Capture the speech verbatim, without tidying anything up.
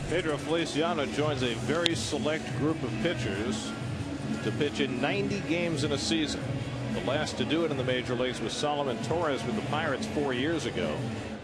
Pedro Feliciano joins a very select group of pitchers to pitch in ninety games in a season. The last to do it in the major leagues was Solomon Torres with the Pirates four years ago.